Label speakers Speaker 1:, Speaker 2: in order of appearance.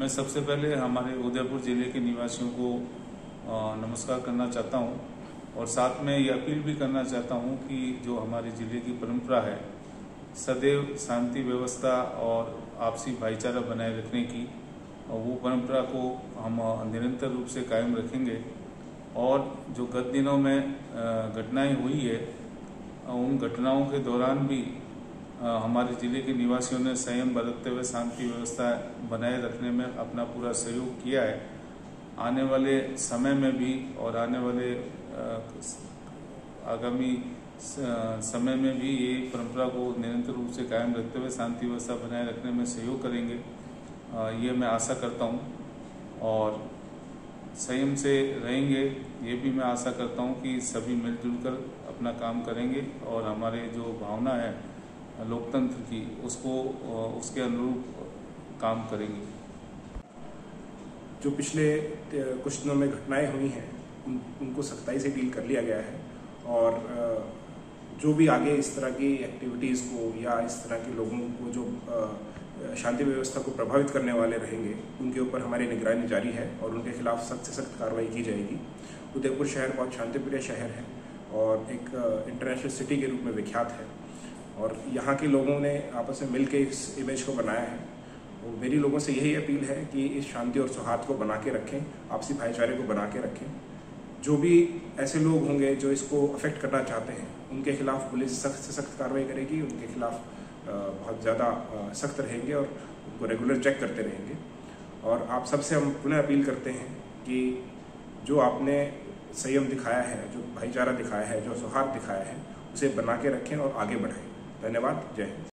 Speaker 1: मैं सबसे पहले हमारे उदयपुर ज़िले के निवासियों को नमस्कार करना चाहता हूं और साथ में ये अपील भी करना चाहता हूं कि जो हमारे ज़िले की परंपरा है सदैव शांति व्यवस्था और आपसी भाईचारा बनाए रखने की, वो परंपरा को हम निरंतर रूप से कायम रखेंगे। और जो गत दिनों में घटनाएं हुई है, उन घटनाओं के दौरान भी हमारे ज़िले के निवासियों ने संयम बरतते हुए शांति व्यवस्था बनाए रखने में अपना पूरा सहयोग किया है। आने वाले समय में भी और आने वाले आगामी समय में भी ये परंपरा को निरंतर रूप से कायम रखते हुए शांति व्यवस्था बनाए रखने में सहयोग करेंगे, ये मैं आशा करता हूँ। और संयम से रहेंगे, ये भी मैं आशा करता हूँ कि सभी मिलजुल कर अपना काम करेंगे और हमारे जो भावना है लोकतंत्र की उसके अनुरूप काम करेंगे।
Speaker 2: जो पिछले कुछ दिनों में घटनाएं हुई हैं उनको सख्ताई से डील कर लिया गया है और जो भी आगे इस तरह की एक्टिविटीज़ को या इस तरह के लोगों को जो शांति व्यवस्था को प्रभावित करने वाले रहेंगे उनके ऊपर हमारी निगरानी जारी है और उनके खिलाफ सख्त से सख्त कार्रवाई की जाएगी। उदयपुर शहर बहुत शांतिप्रिय शहर है और एक इंटरनेशनल सिटी के रूप में विख्यात है और यहाँ के लोगों ने आपस में मिलकर इस इमेज को बनाया है। और मेरी लोगों से यही अपील है कि इस शांति और सौहार्द को बना के रखें, आपसी भाईचारे को बना के रखें। जो भी ऐसे लोग होंगे जो इसको अफेक्ट करना चाहते हैं उनके खिलाफ पुलिस सख्त से सख्त कार्रवाई करेगी, उनके खिलाफ बहुत ज़्यादा सख्त रहेंगे और उनको रेगुलर चेक करते रहेंगे। और आप सबसे हम पुनः अपील करते हैं कि जो आपने संयम दिखाया है, जो भाईचारा दिखाया है, जो सौहार्द दिखाया है, उसे बना के रखें और आगे बढ़ाएं। धन्यवाद। जय हिंद।